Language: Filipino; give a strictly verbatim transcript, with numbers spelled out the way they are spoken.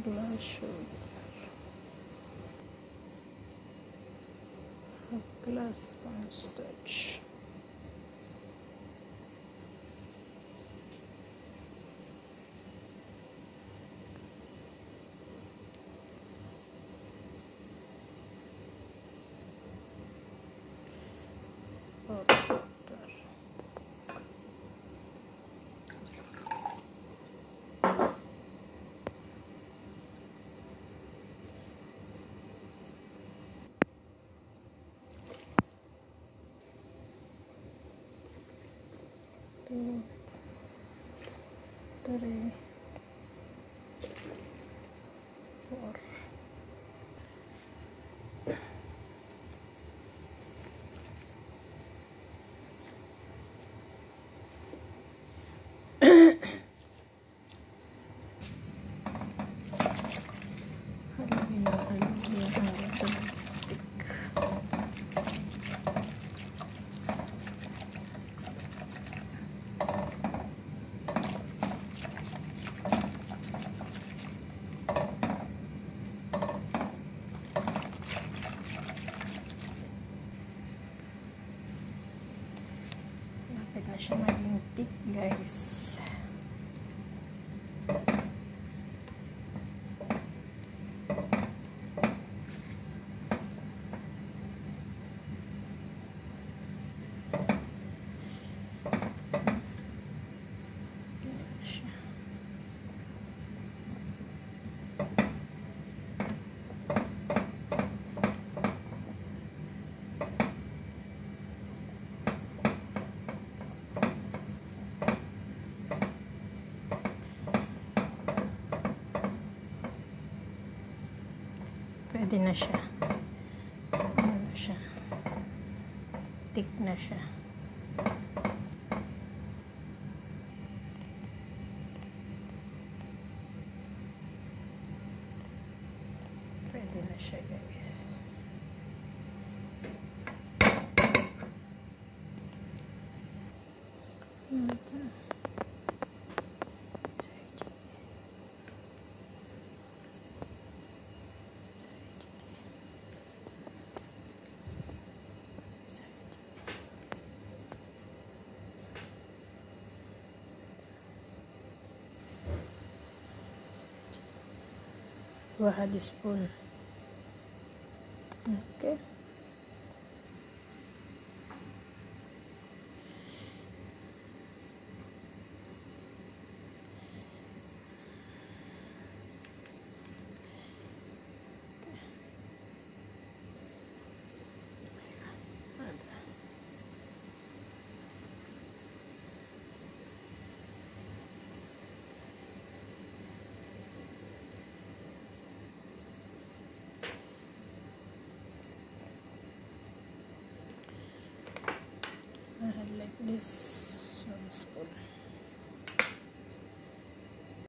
glass sugar, half glass cornstarch, rose water, two, three, four, haluin na haluin hanggang sa mantik. Lapit na siya maging thick, guys. Pwede na siya. Ano na siya? Thick na siya. Pwede na siya, guys. Ito. One spoon. Okay. I had like this one spoon.